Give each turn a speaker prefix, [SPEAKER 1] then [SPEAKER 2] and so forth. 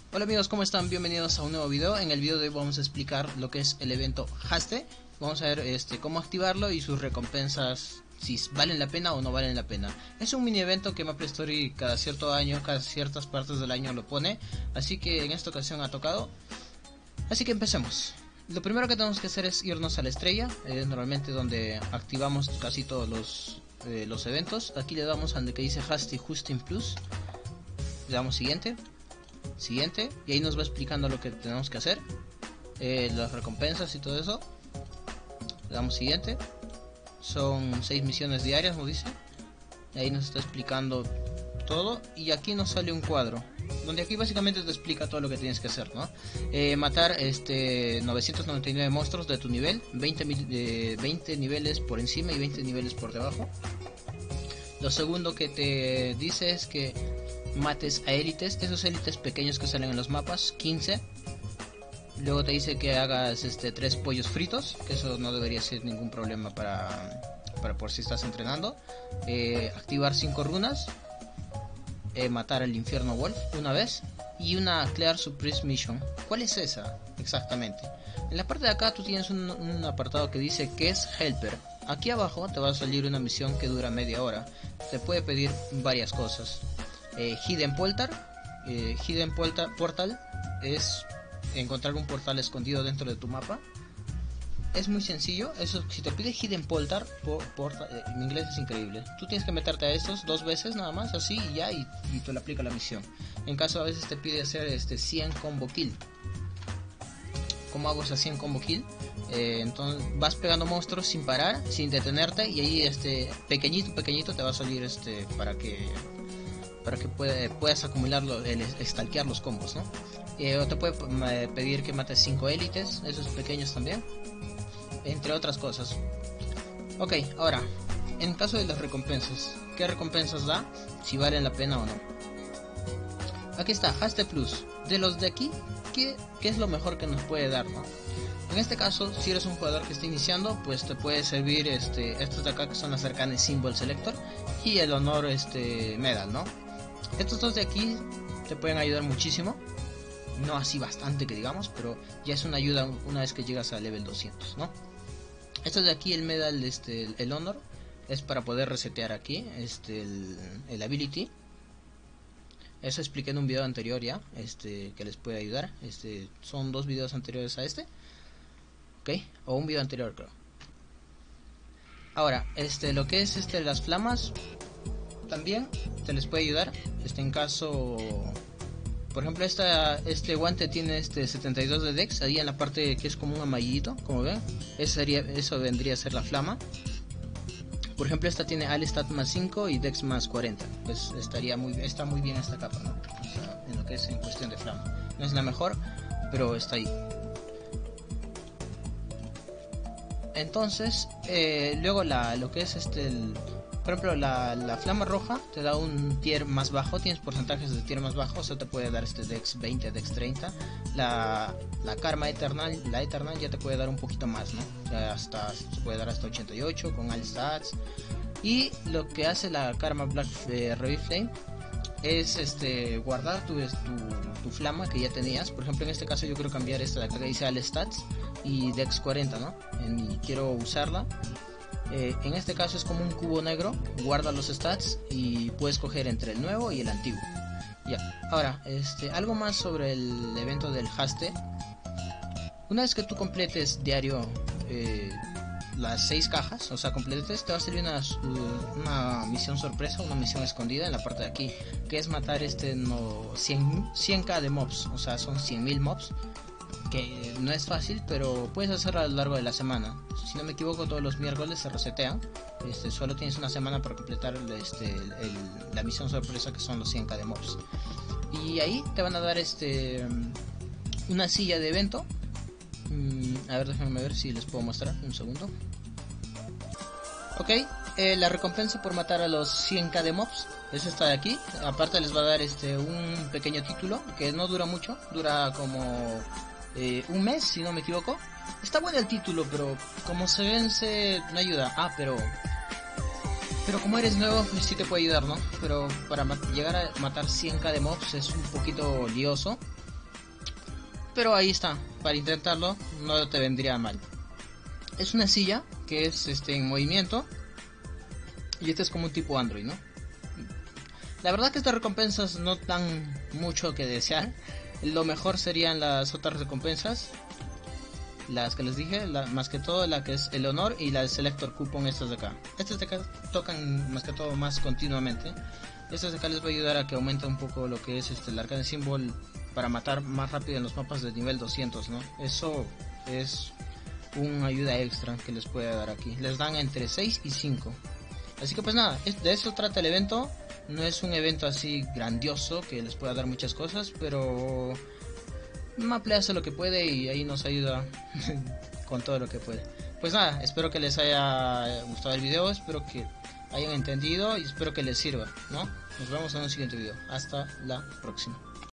[SPEAKER 1] Hola amigos, ¿cómo están? Bienvenidos a un nuevo video. En el video de hoy vamos a explicar lo que es el evento Haste. Vamos a ver cómo activarlo y sus recompensas, si valen la pena o no valen la pena. Es un mini evento que Maple Story cada cierto año, cada ciertas partes del año lo pone. Así que en esta ocasión ha tocado. Así que empecemos. Lo primero que tenemos que hacer es irnos a la estrella. Normalmente donde activamos casi todos los eventos. Aquí le damos a donde que dice Haste Justin Plus. Le damos siguiente. Siguiente, y ahí nos va explicando lo que tenemos que hacer, las recompensas y todo eso. Le damos siguiente. Son 6 misiones diarias, nos dice. Ahí nos está explicando todo. Y aquí nos sale un cuadro donde aquí básicamente te explica todo lo que tienes que hacer, ¿no? Matar 999 monstruos de tu nivel, 20 niveles por encima y 20 niveles por debajo. Lo segundo que te dice es que mates a élites, esos élites pequeños que salen en los mapas, 15. Luego te dice que hagas 3 pollos fritos, que eso no debería ser ningún problema para por si estás entrenando. Activar 5 runas, matar al infierno wolf una vez, y una clear surprise mission. ¿Cuál es esa exactamente? En la parte de acá tú tienes un apartado que dice que es helper. Aquí abajo te va a salir una misión que dura media hora. Te puede pedir varias cosas. Hidden Portal. Hidden Portal es encontrar un portal escondido dentro de tu mapa. Es muy sencillo. Eso, si te pide Hidden Portal, en inglés es increíble. Tú tienes que meterte a estos 2 veces nada más, así y ya, y te le aplica la misión. En caso a veces te pide hacer 100 combo kill. ¿Cómo hago esa 100 combo kill? Entonces vas pegando monstruos sin parar, sin detenerte, y ahí pequeñito te va a salir para que puedas acumularlo, stalkear los combos, ¿no? O te puede pedir que mates 5 élites, esos pequeños también, entre otras cosas. Ok, ahora, en caso de las recompensas, ¿qué recompensas da? Si valen la pena o no. Aquí está, Haste Plus. De los de aquí, ¿qué es lo mejor que nos puede dar, no? En este caso, si eres un jugador que está iniciando, pues te puede servir estos de acá, que son las Arcane Symbol Selector y el Honor Medal, ¿no? Estos dos de aquí te pueden ayudar muchísimo. No así bastante que digamos, pero ya es una ayuda una vez que llegas a level 200, ¿no? Estos de aquí, el Medal, el Honor, es para poder resetear aquí el Ability. Eso expliqué en un video anterior ya, que les puede ayudar. Son 2 videos anteriores a ok, o un video anterior creo. Ahora, lo que es las flamas también te les puede ayudar. En caso, por ejemplo, este guante tiene 72 de dex, ahí en la parte que es como un amarillito, como ven, eso vendría a ser la flama. Por ejemplo, esta tiene Alistat más 5 y Dex más 40. Pues está muy bien esta capa, ¿no? O sea, en lo que es en cuestión de flama. No es la mejor, pero está ahí. Entonces, luego lo que es por ejemplo, la flama roja te da un tier más bajo, tienes porcentajes de tier más bajo, o sea, te puede dar Dex 20, Dex 30. La Karma Eternal, la Eternal ya te puede dar un poquito más, ¿no? Ya se puede dar hasta 88 con All Stats. Y lo que hace la Karma Black Ruby Flame es guardar tu flama que ya tenías. Por ejemplo, en este caso yo quiero cambiar esta de acá que dice All Stats y Dex 40, ¿no? Y quiero usarla. En este caso es como un cubo negro, guarda los stats y puedes coger entre el nuevo y el antiguo. Ya, ahora, algo más sobre el evento del Haste. Una vez que tú completes diario las 6 cajas, o sea, completes, te va a salir una misión sorpresa, una misión escondida en la parte de aquí, que es matar 100k de mobs, o sea, son 100.000 mobs. Que no es fácil, pero puedes hacerlo a lo largo de la semana. Si no me equivoco, todos los miércoles se resetean. Solo tienes una semana para completar la misión sorpresa, que son los 100k de mobs. Y ahí te van a dar una silla de evento. A ver, déjenme ver si les puedo mostrar. Un segundo. Ok, la recompensa por matar a los 100k de mobs es esta de aquí. Aparte les va a dar un pequeño título que no dura mucho, dura como un mes, si no me equivoco. Está bueno el título, pero como se vence no ayuda. Pero como eres nuevo, pues sí te puede ayudar, ¿no? Pero para llegar a matar 100k de mobs es un poquito lioso. pero ahí está, para intentarlo no te vendría mal. Es una silla que es en movimiento, y este es como un tipo Android, ¿no? La verdad que estas recompensas no dan mucho que desear. Lo mejor serían las otras recompensas, las que les dije, más que todo la que es el honor y la de Selector Coupon, estas de acá. Estas de acá tocan más que todo más continuamente. Estas de acá les va a ayudar a que aumente un poco lo que es el Arcane Symbol para matar más rápido en los mapas de nivel 200, ¿no? Eso es una ayuda extra que les puede dar aquí. Les dan entre 6 y 5. Así que pues nada, de eso trata el evento. No es un evento así grandioso que les pueda dar muchas cosas, pero Maple hace lo que puede y ahí nos ayuda con todo lo que puede. Pues nada, espero que les haya gustado el video, espero que hayan entendido y espero que les sirva, ¿no? Nos vemos en un siguiente video. Hasta la próxima.